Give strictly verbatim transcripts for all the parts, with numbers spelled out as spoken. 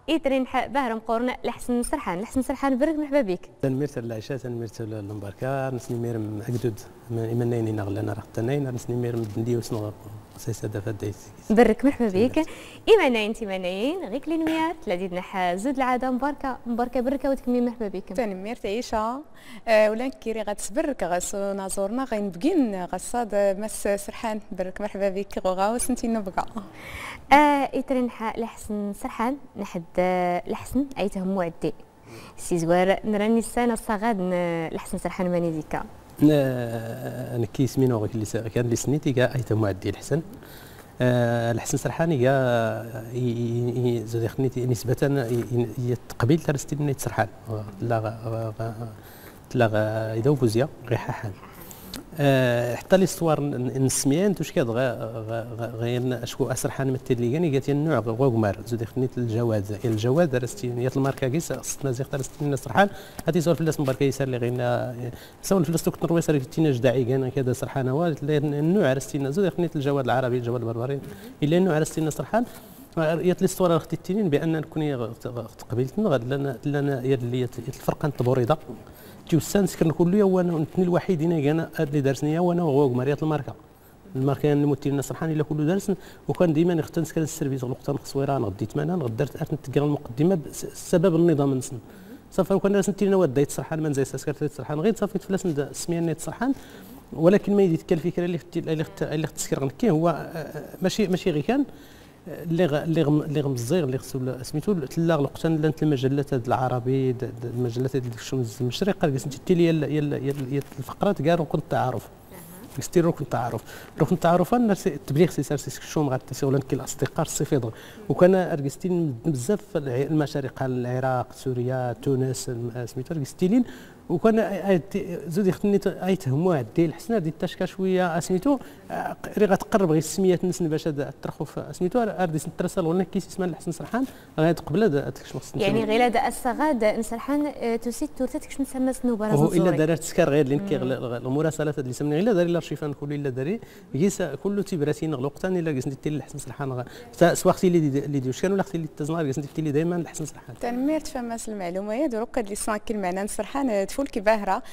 إيترين بهرم قورنا لحسن سرحان لحسن سرحان برك مرحبا بك. تنميرت العشاء تنميرت المباركة نسني ميرم أجدد من نين نغلا أنا رحت نين نسني ميرم بندي وسنغ سيسادة فديت. برك مرحبا بك. إيما نين تيما نين غيك لينويات لدينا حازود العادة مباركة مباركة بركة وتكمي مرحبا بك. تنميرت عيشة أه ولان كيري غتسبرك غاسو نازورنا غين بقين غصاد مس سرحان برك مرحبا بك غوغا وسنتي نبقى. آه إيترين لحسن سرحان نحد لحسن أيتهم معدي. سيزوار نراني السنة الصغاد لحسن سرحان ماني ديكا. أنا كيس مينو اللي كان لي سنيتي كاع أيتهم معدي الحسن. الحسن سرحاني كاع زاد خنيتي نسبة قبيل ترستي نيت سرحان. لا لا إذا وفوزيا غير ححان. أه حتى لي صور نسميان توش كاد غير اشكو اسرحان مثل لي كان قالت النوع غوغمار زود خنيت الجواد الجواد درستي يات الماركه كيس خصنا زيق درستي سرحان هاتي صور فلاس مباركه يسار لي غينا سول فلاس توك نروي سار تينا جداعي كان كذا سرحان والت النوع رستينا زود خنيت الجواد العربي الجواد البربري الا النوع رستينا سرحان يات لي صور اختي التنين بان نكون قبيلتنا غاد لنا لنا اللي الفرق انت بوريضه توسان سكن كل يوم وانا نتني الوحيدين انا اللي درسني وانا وغوغ مريات الماركه الماركه الممثل سرحان الا كله درس وكان ديما نختار سكن السيرفيس غلقتان خصويره انا غديت معنا غدرت ارت نتقرا المقدمه بسبب النظام نسن صافي كنا ناس نتينا وديت سرحان ما نزاي سكرت سرحان غير صافي فلاس سميه نيت سرحان ولكن ما يديك الفكره اللي اللي اللي تسكر كي هو ماشي ماشي غير كان اللي غ اللي غ اللي غمزير اللي خصو سميتو تلا غلقتان لانت المجلات هاد العربي المجلات هاد الشمس المشرق قال قلت انت لي الفقرات كاع ركن التعارف كستي ركن التعارف ركن التعارف انا التبليغ سي سار سي شوم غير تسولن كي الاصدقاء الصفيد وكان ارغستين بزاف المشارق العراق سوريا تونس سميتو ارغستين وكان زود خدني ايتهموا عدي الحسنه دي التشكا شويه سميتو ري غتقرب غير السميات الناس باش ترخوا في سميتو اردي نترسل ولا كيس اسمها الحسن سرحان غادي قبل هذاك يعني غير هذا الصغاد نسرحان تسيت تورتك شنو نسمى سنوبه هو الا دارت تسكر غير لين كي المراسلات اللي سمني الا داري الارشيفان كله الا داري يس كله تيبراتين غلقتان الا قسنت تي الحسن سرحان سواء اختي اللي اللي ديوش كانوا ولا اختي اللي تزنار قسنت تي دائما الحسن سرحان تنميرت فماس المعلومات دروك هاد لي سانك المعنى سرحان تفول كي باهره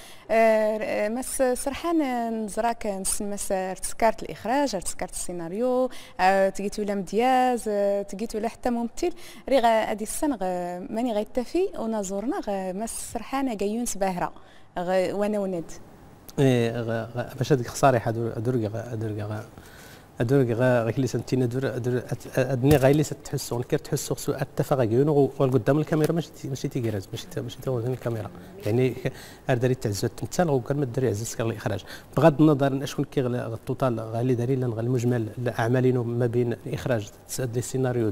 أه مس سرحان نزراك نسمس تسكرت الاخراج تسكرت السيناريو أه تجيت ولا مدياز أه تجيت ولا حتى ممثل ري هادي السنه ماني غيتفي ونازورنا مس سرحان كايونس باهره وانا وند ايه باش هذيك صريحه درك درك ادور غا كلي سنتين ادور ادور ادني غايلي تحسوا كيف تحسوا خصو اتفق كيونو قدام الكاميرا ماشي ماشي تيكراز ماشي ماشي توازن الكاميرا يعني داري تعزز التمثال وكان ما داري عزز كان الاخراج بغض النظر شكون كي التوتال غالي داري لان المجمل الاعمالين ما بين الاخراج السيناريو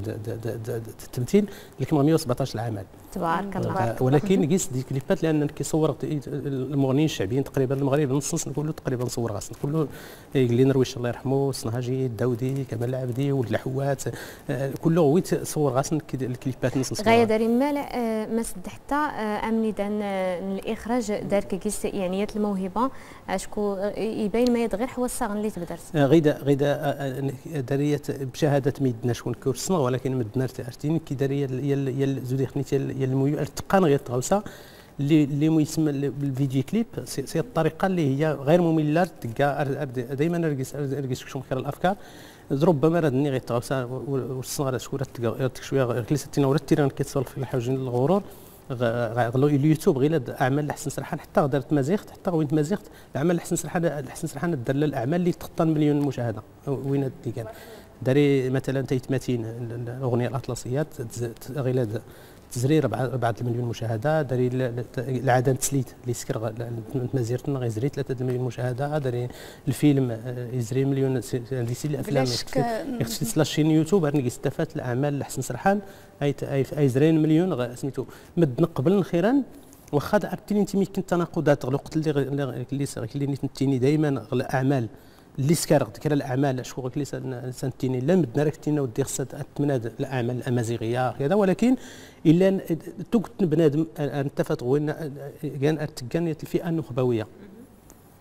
التمثيل اللي كان مية وسبعطاش العمل تبارك الله ولكن قيس دي كليبات لان كيصور المغنيين الشعبيين تقريبا المغرب نص نص كله تقريبا صور غاسن كله قال نرويش الله يرحمه الصنهاجي الداودي كمال العبدي ولد الحوات كله غويت صور غاسن الكليبات نص غايه داري مال ما سد حتى امني دان الاخراج دار كيس يعني الموهبه اشكو يبين ما يدغير حوا الصاغن اللي تبدرت غيدا غيدا داريه بشهاده ميدنا شكون كورسنا ولكن مدنا ارتين كي داريه يا زودي خنيت يا الميو التقان غير تغوسا اللي اللي يسمى بالفيديو كليب سي الطريقه اللي هي غير ممله تلقى دائما نرقص نرقص شويه خير الافكار ربما ردني غير تغوسا والصغار شكون تلقى شويه كليستينا ولا التيران كيتصل في الحوجين الغرور غلو اليوتيوب غير اعمال الحسن سرحان حتى درت مزيغت حتى وين مزيغت الاعمال الحسن سرحان الحسن سرحان دار الاعمال اللي تخطى مليون مشاهده وين هادي كان داري مثلا تيتماتين الاغنيه الاطلسيات غير تزرير بعد المليون مشاهده داري العدن تسليت اللي سكر مزيرتنا غيزري ثلاثة المليون مشاهده داري الفيلم يزري مليون اللي سي الافلام يخص سلاشين يوتيوب راني استفادت الاعمال الحسن سرحان اي اي زرين مليون سميتو مد قبل خيرا واخا عرفتيني انت يمكن تناقضات الوقت اللي اللي اللي نتيني دائما اعمال اللي سكر ذكر الاعمال شكون اللي سنتيني لا مدنا ركتينا ودي خصها تمناد الاعمال الامازيغيه كذا ولكن الا توقت بنادم انتفت وين كان كان الفئه النخبويه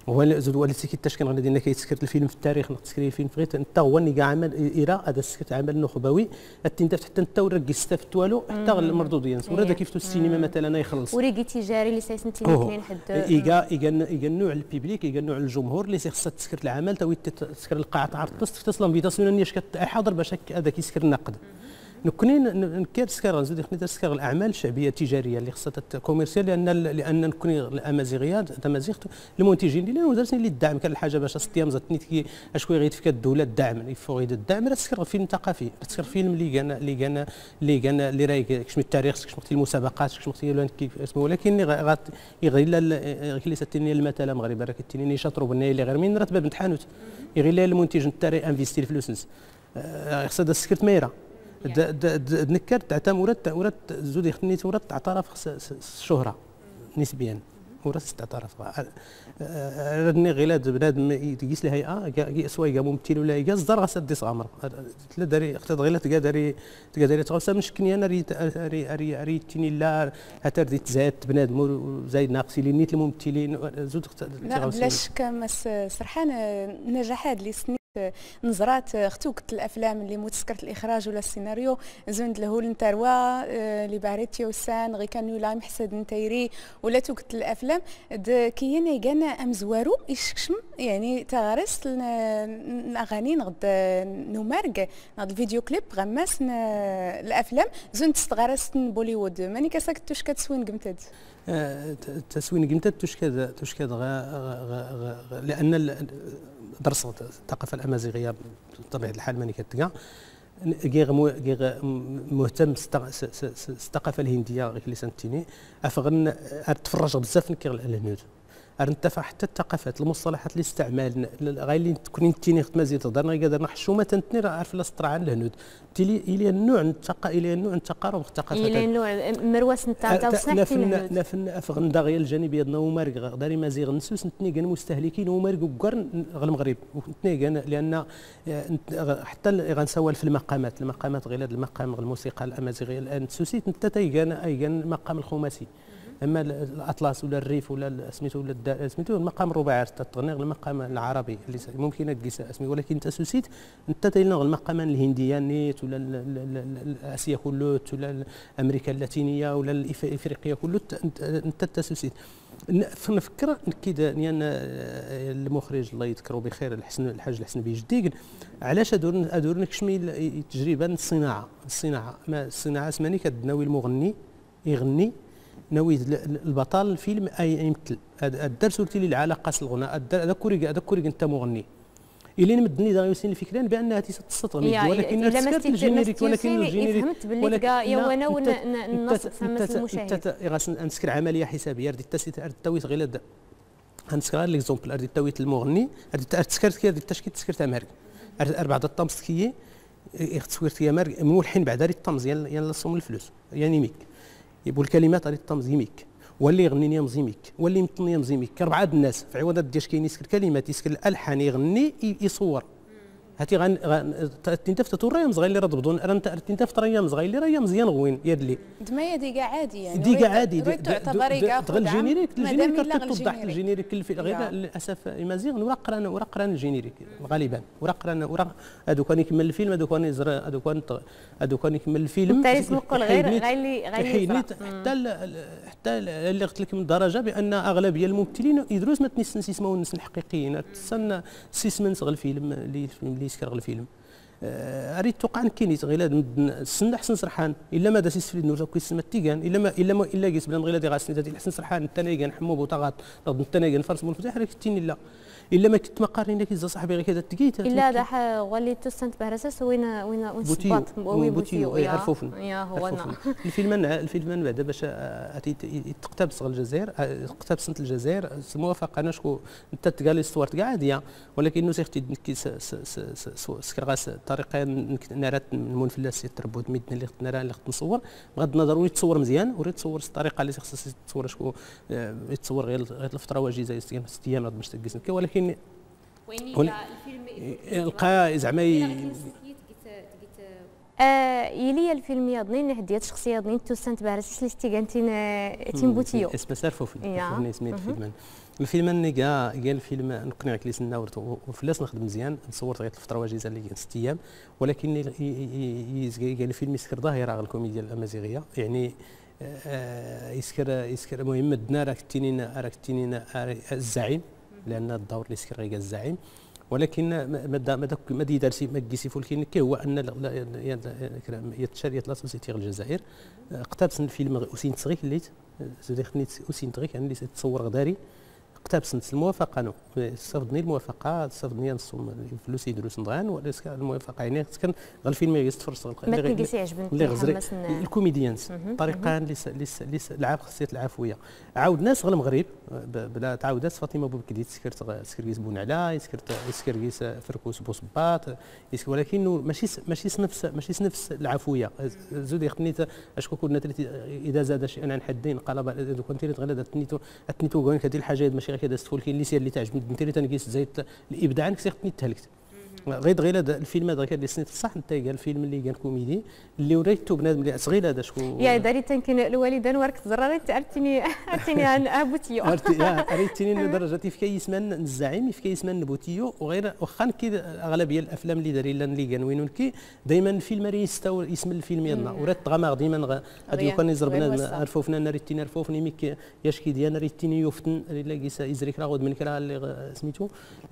هو زود ولا سكيت تاش كان غادي كيتسكر الفيلم في التاريخ نتسكري الفيلم فغيت انت هو اللي كاع عمل إراء هذا السكت عمل نخبوي التندفت حتى انت ورك استفدت والو حتى المردوديه ورا كيف السينما مثلا يخلص وريقي تجاري اللي سيسنتي مثلين حد ايكا ايكا ايكا النوع البيبليك ايكا النوع الجمهور اللي خصها تسكر العمل تو تسكر القاعه تعرض تصل بتصوير نيش كحاضر باش هذا كيسكر النقد نكوني نكير سكر نزيد خنيت سكر الاعمال الشعبيه التجاريه اللي خصها كوميرسيال لان لان نكوني الامازيغيات الامازيغ المنتجين اللي ودرسني اللي الدعم كان الحاجه باش ستيام زتني كي اشكون غيتفك الدوله الدعم يفو غيد الدعم راه تسكر فيلم ثقافي تسكر فيلم اللي كان اللي كان اللي كان اللي راهي كشمي التاريخ كشمي المسابقات كشمي كيف اسمه ولكن يغير اللي ستني المثل المغرب راه كتني يشاطروا بالنهايه اللي غير من راتب بنت حانوت يغير المنتج انت انفيستي الفلوس خصها تسكر ميره نكر تاع مرات مرات زودي خنيت مرات تعترف الشهره نسبيا مرات تعترف راني غيلاد بنادم يقيس الهيئه سواء كا ممثل ولا كا الزر غا دي صامر لا داري اختار غير تلقى داري تلقى داري تغوسا مشكني انا ري ري ري تيني لا هتردي تزاد بنادم زايد ناقصي لي نيت الممثلين زود لا بلا شك مس سرحان نجاحات اللي سنين نظرات اختوك الافلام اللي متسكرت الاخراج ولا السيناريو زوند له النتروا اللي باريتي وسان غي كانوا لا محسد نتيري ولا توكت الافلام كيانا يقانا ام زوارو يشكشم يعني تغرس الاغاني نغد نمارق نغد الفيديو كليب غماس الافلام زوند تستغرس بوليوود ماني كاساك توش كتسوين قمتد تسوين قمتد توش كذا توش كذا لان درس الثقافه الامازيغيه بطبيعه الحال ماني كتلقى غير مهتم بالثقافه الهنديه غير اللي سنتيني افغن تفرج بزاف نكير الهنود ارنتفع حتى الثقافات المصطلحات اللي استعمالنا غير اللي تكون انتيني خت مازال تهضر غير قادر حشومه تنتني راه عارف الاسطر عن الهنود تيلي الى النوع نتقا الى النوع التقارب الثقافات الى النوع مرواس نتاع تاع صحيح الهنود نفن افغن داغيا الجانبيه دنا ومارق داري مازيغ نسوس نتني كان مستهلكين ومارق وكر المغرب نتني كان لان حتى غنسول في المقامات المقامات غير هذا المقام الموسيقى الامازيغيه الان تسوسيت انت تايكان ايكان المقام الخماسي اما الاطلس ولا الريف ولا سميتو ولا سميتو المقام الرباعي تغني المقام العربي اللي ممكن تقيس اسمي ولكن انت سوسيت انت تيلنا المقامان الهنديه نيت ولا اسيا كلوت ولا امريكا اللاتينيه ولا الافريقيه كلوت انت تسوسيت نفكر كذا يعني المخرج الله يذكره بخير الحسن الحاج الحسن بيجديق علاش ادور ادور نكشمي تجربه الصناعه الصناعه ما الصناعه اسماني كدناوي المغني يغني نويد البطل الفيلم اي يمثل الدرس ورتي لي العلاقه الغناء هذا كوريك هذا كوريك انت مغني الى نمدني دغيا يوسين الفكران بانها تسطر ولكن تسكرت الجينيريك ولكن الجينيريك فهمت باللي كاع يا وانا ونص فهمت المشاهد انت نسكر عمليه حسابيه ردي التسيت التويت غير غنسكر ليكزومبل ردي التويت المغني ردي تسكرت كي ردي التشكيل تسكرت امريكا اربعه الطمس كي تصويرت يا مار من الحين بعد ريت الطمز يلا صوم الفلوس يعني ميك يبوا الكلمات ريت الطمز يميك واللي يغني يا مزيميك واللي يمطني يا مزيميك اربعه الناس في عوضات دياش كاين يسكر كلمات يسكر الالحان يغني يصور هاتي غن انت فتو راه مزغي اللي راه ضبطون انت فتو راه مزغي اللي راه مزيان غوين يدلي دمايا دي كاع عادي يعني دي كاع عادي تعتبر كاع تغل الجينيريك الجينيريك توضح الجينيريك غير للاسف مزيان ورا قران ورا قران الجينيريك غالبا ورا قران ورا هادو كان يكمل الفيلم هادو كان يزرع هادو كان هادو كان يكمل الفيلم التاريخ نقول غير غير غير حتى حتى اللي قلت لك من درجه بان اغلبيه الممثلين يدروس ما تنسنس يسمعوا الناس الحقيقيين تسنى سيسمنس غير الفيلم اللي اللي يسكر الفيلم اريد توقع كاين غير السن حسن سرحان الا ما داس يسفلد نور كويس ما تيغان الا ما الا ما الا قيس بلان غير دي غاسني دي حسن سرحان التنايغان حمو بوطاغات نض التنايغان فرس المفتاح راك تيني لا الا ما كنت مقارنين لك صاحبي غير كذا تقيت الا دا وليت سنت بهرساس وين وين وين بوتيو وين بوتيو يعرفوفن يا هو انا الفيلم الفيلم بعدا باش تقتبس الجزائر تقتبس الجزائر موافقه انا شكون انت تلقى لي صور كاع عاديه ولكن سيختي سكرغاس طريقه نارات المنفلس يتربود ميدنا اللي نرا اللي نصور بغض النظر وين تصور مزيان وريت تصور الطريقه اللي خصها تصور شكون يتصور غير غير الفتره واجيزه ست ايام باش تقيس ولكن وين الفيلم القى زعما آه يلي الفيلم يضني هديت شخصيه يضني تو سنت بارس اللي تيغانتين تيمبوتيو اسم سارفوفن اسمي الفيلم الفيلم اللي كاع كاع الفيلم نقنعك اللي سنا وفلاس نخدم مزيان صورت غير الفتره واجزه اللي كانت ست ايام، ولكن كاع الفيلم يسكر ظاهره على الكوميديا الامازيغيه يعني يسكر يسكر المهم دنا راك التنين راك التنين الزعيم لان الدور اللي يسكر غير الزعيم، ولكن ما ما ما دارسي ما كيسي فولكين كي هو ان يتشاري لا سوسيتي الجزائر اقتبس الفيلم اوسين تسغيك اللي زيد خنيت اوسين تغيك يعني اللي تصور غداري اقتبس الموافقه نو صفدني الموافقه صفدني نصوم الفلوس يدروس نضغان ولا الموافقه يعني كان غير الفيلم يستفرص ما تلقيش يعجبني اللي غزري الكوميديانز الطريقه اللي اللي العاب خاصيه العفويه عاود ناس غير المغرب بلا تعاودات فاطمه بوبكدي سكرت سكريس بون علا سكرت سكريس فركوس بوصباط ولكن ماشي ماشي نفس ماشي نفس العفويه زود يخني اشكو كنا اذا زاد شيئا عن حدين قلب كنت غير تنيتو تنيتو كون هذه الحاجات ماشي كذا ستفولكي اللي سير اللي تعجبني انت اللي تنقيس زيت الابداع انك سيختني تهلكت غير غير هذا الفيلم هذا اللي سنيت صح انت قال الفيلم اللي كان كوميدي اللي وريته بنادم اللي صغير هذا شكون يا داري تنكن الوالدان ورك زرارت عرفتيني عرفتيني عن بوتيو عرفتيني لدرجه في كيسمان الزعيم في كيسمان بوتيو وغير واخا كي اغلبيه الافلام اللي دارين اللي كانوينون كي دائما الفيلم راه يستوى اسم الفيلم يلا ورات غامار ديما هاد لو كان يزرب بنادم عرفوا فينا ريتيني عرفوفني ميك ياش كي ديال ريتيني يفتن الا كيس يزريك راه غود من كرا اللي سميتو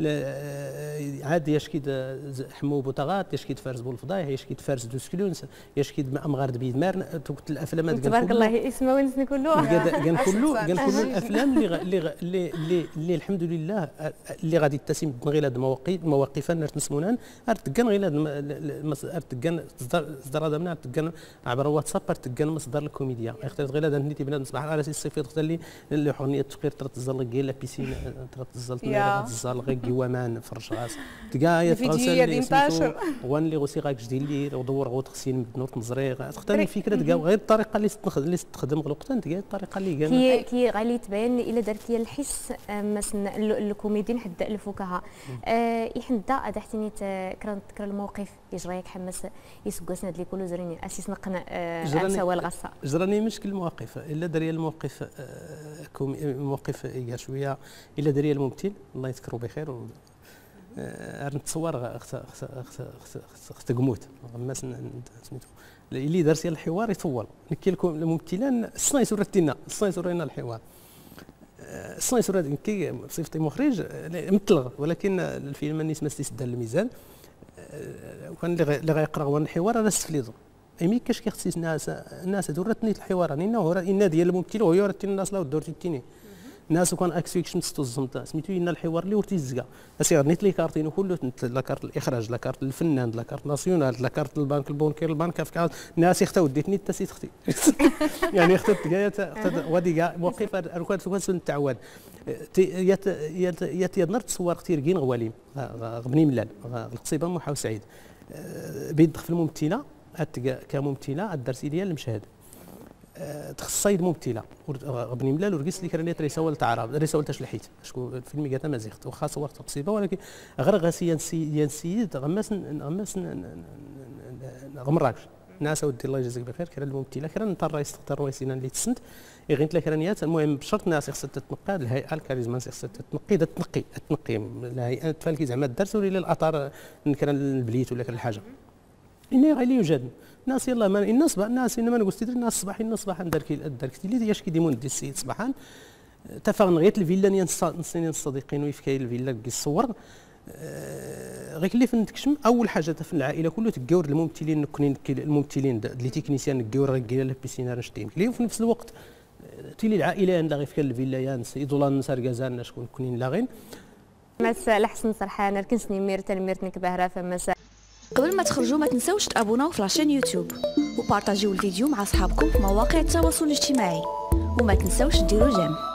عاد ياش كي حمو بوطاغات ياش كيد فارس بولفضايح ياش كيد فارس دوسكلونس ياش كيد امغار بيد مارن توقت الافلام هذيك تبارك الله اسمه ونسني كله كان كله كان كله الافلام اللي اللي اللي اللي الحمد لله اللي غادي تسم غير هاد المواقف المواقف نرتسمونان ارتكن غير ارتكن اصدار هذا من ارتكن عبر واتساب ارتكن مصدر الكوميديا اختارت غير هذا نيتي بنادم صباح على اساس الصيفط اختار لي اللي حرنيه التفكير ترتزل كي لا بيسين ترتزل ترتزل غير كيوامان فرش راس تلقى الفيديوهات ينتشر وان اللي غوسي غاك جدي اللي ودور غوت غسين نور تنزري تختار الفكره تلقى غير الطريقه اللي اللي تستخدم الوقت تلقى الطريقه اللي كان كي كي غالي تبان الا درت لي الحس مثلا الكوميديين حد الفكاهه يحندا ادحتني كرا كرا الموقف يجريك حمس يسقسنا لي كله زريني اسيس نقنا سوا الغصه جراني مشكل المواقف الا دري الموقف موقف شويه الا دري الممثل الله يذكره بخير نتصور اخت اخت اخت اخت قموت ما سميتو اللي دار سي الحوار يطول نكي لكم الممثلان الصنا يسرتينا الصنا يسرينا الحوار الصنا يسرت كي بصفتي مخرج متلغ ولكن الفيلم الناس ما استسد الميزان وكان اللي غيقرا هو الحوار انا استفليزو ايمي كاش كيخصيص الناس الناس دورتني الحوار انا هو ان ديال الممثل وهو يورتني الناس لا دورتي التيني الناس وكان اكسيكشن ستوزمت سميتو لنا الحوار اللي ورتي الزكا اسير نيت لي كارتين كله لا كارت الاخراج لا كارت الفنان لا كارت ناسيونال لا كارت البنك البنكير البنك في الناس يختاو ديتني حتى سيت اختي يعني اختت كايا ودي كاع موقف ركوات فوكس نتعود يا يا يا تيضنر تصور كثير كين غواليم غبني ملال القصيبه محاو سعيد بيدخل في الممثله كممثله الدرسي ديال المشهد تخصيد ممثله غبني ملال ورقيس لي كرانيت ريسه تعرب ريسه تشلحيت شكون الفيلم قالت ما زيغت واخا صورت قصيبه ولكن غير غاسيا سي سيد غماس غماس غمراكش ناس ودي الله يجازيك بخير كرا الممثله كرا انت الرئيس تختار رويسينا اللي تسنت غير ثلاث كرانيات المهم بشرط ناس خصها تتنقى الهيئه الكاريزما خصها تنقي تنقي تنقي الهيئه تفالكي زعما الدرس ولا الاطار كرا البليت ولا كرا الحاجه اني غير يوجد الناس يلا ما الناس صباح الناس انما نقول تدري الناس صباحي الناس صباحا دركي دركتي لي ياش كيديمون دي السيد صباحا اتفقنا غير الفيلا نيال الصديقين ويفكاي الفيلا كي الصور غير اللي فنتكشم اول حاجه في العائله كله تجاور الممثلين كونين الممثلين لي تكنيسيان تجاور رجاله لا بيسينار نشتيم لي وفي نفس الوقت تيلي العائله عندها غير في الفيلا يانس يدولان سارغازان شكون كونين لاغين مساء الحسن سرحان ركنسني ميرتن ميرتنك بهرا فمساء قبل ما تخرجوا ما تنسوش تابوناو في لاشين يوتيوب وبارطاجيو الفيديو مع اصحابكم في مواقع التواصل الاجتماعي وما تنسوش ديروا جيم.